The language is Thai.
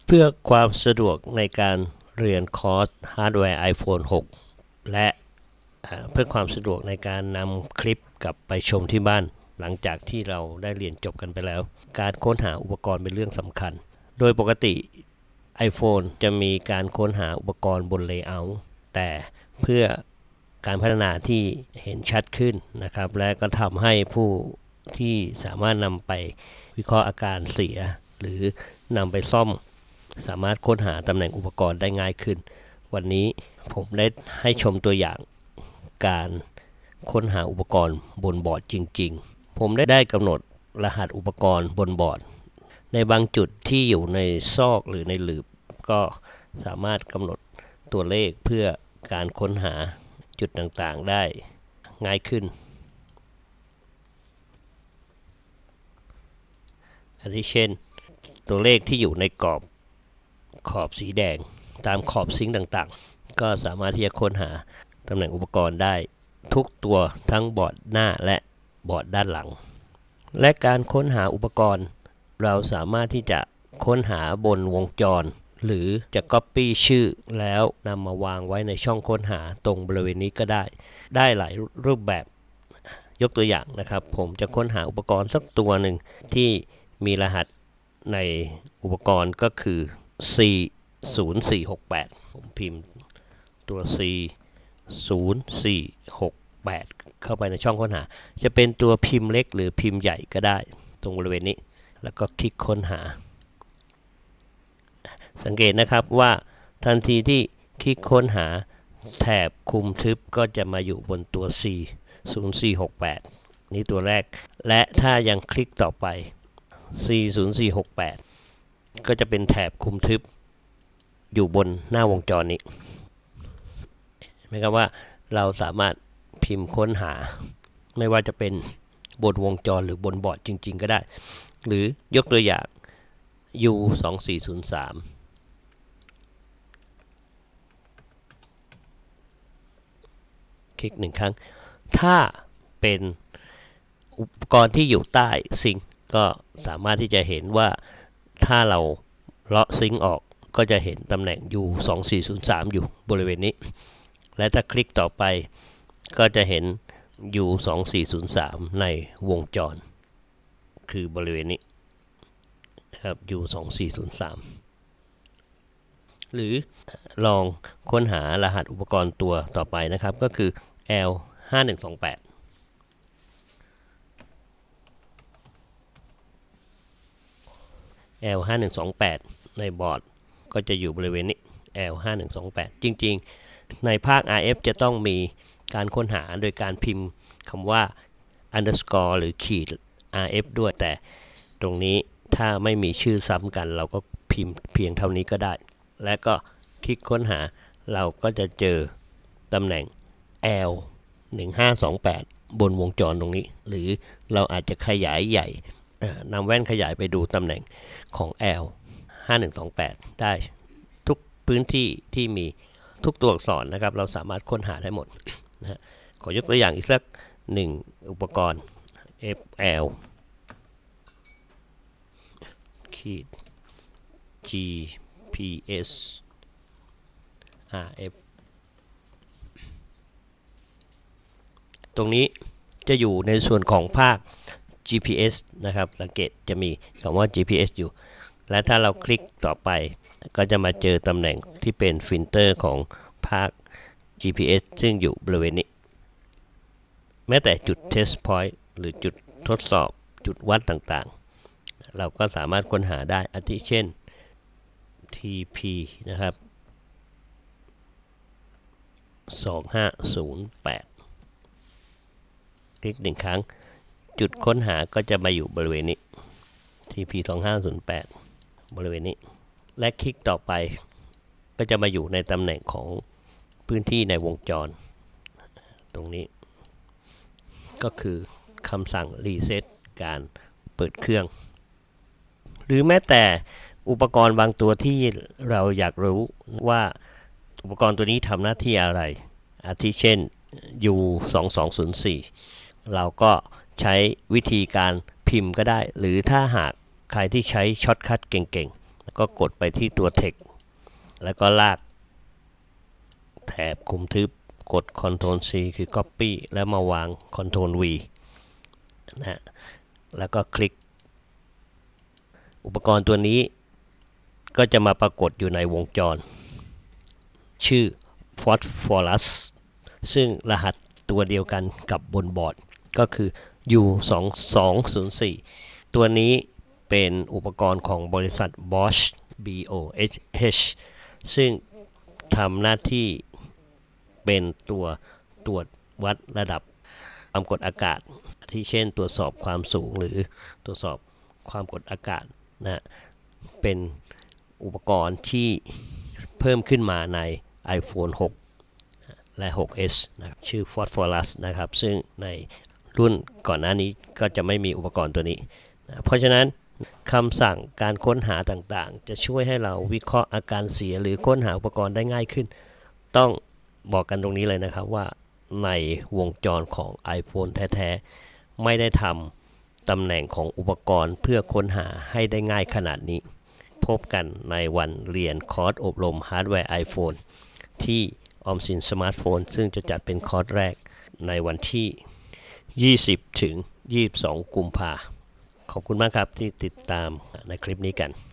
เพื่อความสะดวกในการเรียนคอร์สฮาร์ดแวร์ iPhone 6 และเพื่อความสะดวกในการนำคลิปกลับไปชมที่บ้านหลังจากที่เราได้เรียนจบกันไปแล้วการค้นหาอุปกรณ์เป็นเรื่องสำคัญโดยปกติ iPhone จะมีการค้นหาอุปกรณ์บน Layout แต่เพื่อการพัฒนาที่เห็นชัดขึ้นนะครับและก็ทำให้ผู้ที่สามารถนำไปวิเคราะห์อาการเสียหรือนำไปซ่อมสามารถค้นหาตำแหน่งอุปกรณ์ได้ง่ายขึ้นวันนี้ผมได้ให้ชมตัวอย่างการค้นหาอุปกรณ์บนบอร์ดจริงๆผมได้กำหนดรหัสอุปกรณ์บนบอร์ดในบางจุดที่อยู่ในซอกหรือในหลืบก็สามารถกำหนดตัวเลขเพื่อการค้นหาจุดต่างๆได้ง่ายขึ้นอันที่เช่นตัวเลขที่อยู่ในกรอบขอบสีแดงตามขอบซิงค์ต่างๆก็สามารถที่จะค้นหาตำแหน่งอุปกรณ์ได้ทุกตัวทั้งบอร์ดหน้าและบอร์ดด้านหลังและการค้นหาอุปกรณ์เราสามารถที่จะค้นหาบนวงจรหรือจะ Copy ชื่อแล้วนำมาวางไว้ในช่องค้นหาตรงบริเวณนี้ก็ได้หลายรูปแบบยกตัวอย่างนะครับผมจะค้นหาอุปกรณ์สักตัวหนึ่งที่มีรหัสในอุปกรณ์ก็คือ C0468 ผมพิมพ์ตัว C0468 เข้าไปในช่องค้นหาจะเป็นตัวพิมพ์เล็กหรือพิมพ์ใหญ่ก็ได้ตรงบริเวณนี้แล้วก็คลิกค้นหาสังเกตนะครับว่าทันทีที่คลิกค้นหาแถบคุมทึบก็จะมาอยู่บนตัว C0468 นี่ตัวแรกและถ้ายังคลิกต่อไป C0468 ก็จะเป็นแถบคุมทึบอยู่บนหน้าวงจรนี้เห็นไหมครับว่าเราสามารถพิมพ์ค้นหาไม่ว่าจะเป็นบนวงจรหรือบนบอร์ดจริงๆก็ได้หรือยกตัวอย่าง U2403 คลิก1ครั้งถ้าเป็นอุปกรณ์ที่อยู่ใต้ซิงค์ก็สามารถที่จะเห็นว่าถ้าเราเลาะซิงค์ออกก็จะเห็นตำแหน่ง U2403 อยู่บริเวณนี้และถ้าคลิกต่อไปก็จะเห็น U2403 ในวงจรคือบริเวณนี้นะครับ U2403 หรือลองค้นหารหัสอุปกรณ์ตัวต่อไปนะครับก็คือ L5128 L5128 ในบอร์ดก็จะอยู่บริเวณนี้ L5128 จริงๆในภาค RF จะต้องมีการค้นหาโดยการพิมพ์คำว่า underscore หรือขีด RF ด้วยแต่ตรงนี้ถ้าไม่มีชื่อซ้ำกันเราก็พิมพ์เพียงเท่านี้ก็ได้และก็คลิกค้นหาเราก็จะเจอตำแหน่ง L1528 บนวงจรตรงนี้หรือเราอาจจะขยายใหญ่นำแว่นขยายไปดูตำแหน่งของ L5128 ได้ทุกพื้นที่ที่มีทุกตัวอักษรนะครับเราสามารถค้นหาได้หมดนะขอยกตัวอย่างอีกสัก1อุปกรณ์ FL GPS RF ตรงนี้จะอยู่ในส่วนของภาค GPS นะครับสังเกตจะมีคำว่า GPS อยู่และถ้าเราคลิกต่อไปก็จะมาเจอตำแหน่งที่เป็นฟิลเตอร์ของภาค GPS ซึ่งอยู่บริเวณนี้แม้แต่จุด test point หรือจุดทดสอบจุดวัดต่างๆเราก็สามารถค้นหาได้อาทิเช่น TP นะครับ2508คลิก1ครั้งจุดค้นหาก็จะมาอยู่บริเวณนี้ TP 2508บริเวณนี้และคลิกต่อไปก็จะมาอยู่ในตำแหน่งของพื้นที่ในวงจรตรงนี้ก็คือคำสั่งรีเซ็ตการเปิดเครื่องหรือแม้แต่อุปกรณ์บางตัวที่เราอยากรู้ว่าอุปกรณ์ตัวนี้ทำหน้าที่อะไรอาทิเช่น U2204 เราก็ใช้วิธีการพิมพ์ก็ได้หรือถ้าหากใครที่ใช้ช็อตคัทเก่งแล้วก็กดไปที่ตัว text แล้วก็ลากแถบคุมทึบกด Ctrl C คือ Copy แล้วมาวาง Ctrl V นะฮะแล้วก็คลิกอุปกรณ์ตัวนี้ก็จะมาปรากฏอยู่ในวงจรชื่อ Phosphorus ซึ่งรหัสตัวเดียวกันกับบนบอร์ดก็คือ U2204 ตัวนี้เป็นอุปกรณ์ของบริษัท Bosch BOSH ซึ่งทำหน้าที่เป็นตัวตรวจวัดระดับความกดอากาศที่เช่นตรวจสอบความสูงหรือตรวจสอบความกดอากาศนะเป็นอุปกรณ์ที่เพิ่มขึ้นมาใน iPhone 6 และ 6s นะครับชื่อ Phosphorus นะครับซึ่งในรุ่นก่อนหน้านี้ก็จะไม่มีอุปกรณ์ตัวนี้นะเพราะฉะนั้นคำสั่งการค้นหาต่างๆจะช่วยให้เราวิเคราะห์อาการเสียหรือค้นหาอุปกรณ์ได้ง่ายขึ้นต้องบอกกันตรงนี้เลยนะครับว่าในวงจรของ iPhone แท้ๆไม่ได้ทำตำแหน่งของอุปกรณ์เพื่อค้นหาให้ได้ง่ายขนาดนี้พบกันในวันเรียนคอร์สอบรมฮาร์ดแวร์ iPhone ที่ออมสินสมาร์ทโฟนซึ่งจะจัดเป็นคอร์สแรกในวันที่20 ถึง 22 กุมภาพันธ์ขอบคุณมากครับที่ติดตามในคลิปนี้กัน